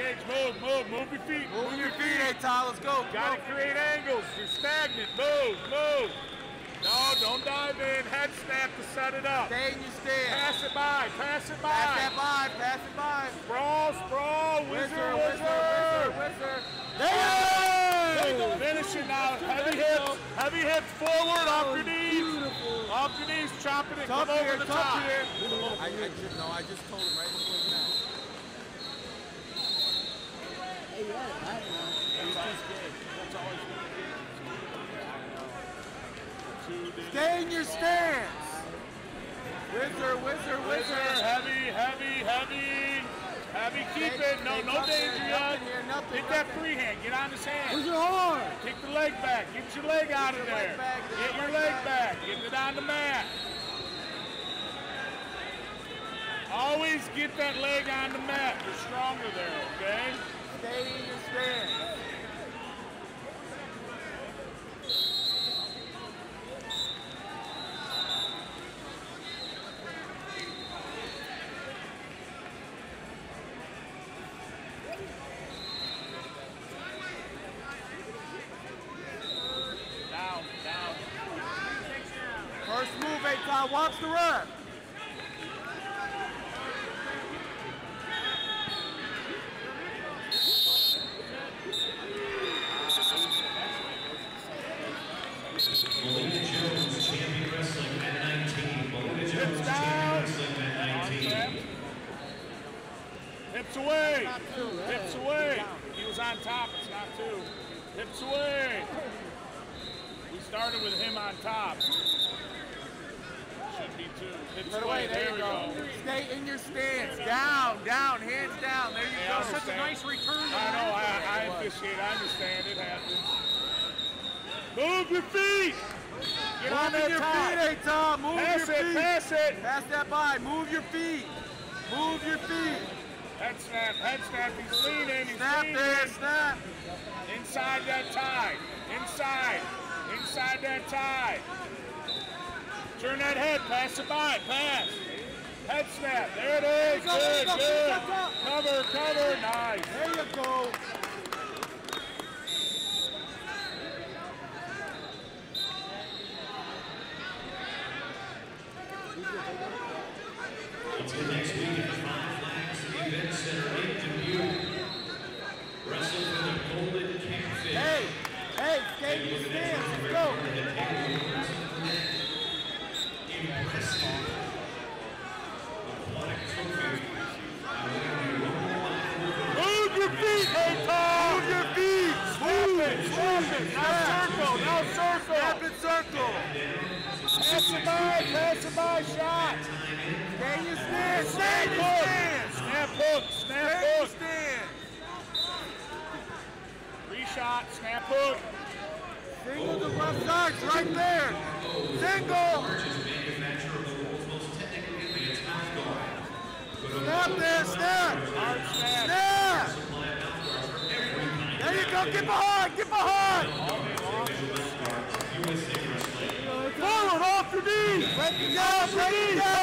Gage, move your feet. Move your feet, hey Ty, let's go. Gotta create angles. You're stagnant. Move. No, don't dive in. Head snap to set it up. Stay in your stand. Pass it by. Pass it by. Sprawl. Whizzer. There you go. Finish it now. Heavy hips forward, off your knees. Beautiful. Off your knees, chopping it. Tough Come here, over the tough top. here. I just told him right before the match. That's always Stay in your stance. Whizzer. Heavy, keep it. No danger yet. Nothing. Get that free hand. Get on his hand. Whizzer hard. Kick the leg back. Get your leg out of there. Get your leg back. Get it on the mat. Always get that leg on the mat. You're stronger there, okay? Stay in your stance. Down. First move, Ty. Watch the rep. Melina Jones, champion wrestling at 19. Melina Jones, champion wrestling at 19. Hips away. He was on top. It's not two. Hips away. We started with him on top. Should be two. Hips away. There we go. Stay in your stance. Down, hands down. There you go. Such a nice return. I know. I appreciate it. I understand. It happens. Move your feet. Get on that your top. feet, hey Tom. Move your feet. Pass it. Pass that by. Move your feet. Head snap. He's leaning. Snap there. Snap. Inside that tie. Inside that tie. Turn that head. Pass it by. Pass. Head snap. There it is. Good. Cover. Nice. There you go. Until next week at 5 Flags Event Center in Dubuque. Wrestle for the Golden Catfish. Hey, stay in your stance. Let's go. Impressive. Aquatic trophy. Move your feet, hey Tom. Move your feet. Swap it. Now circle. Snap and circle. Pass it by, shot. Stay in your stance. Stay in your stance. Snap hook. Stay in your stance. Shot, snap hook. Single to left side, right there. Single. Snap there, snap. Hard snap. Snap. There you go, get behind. Forward, off your knees. Break it down.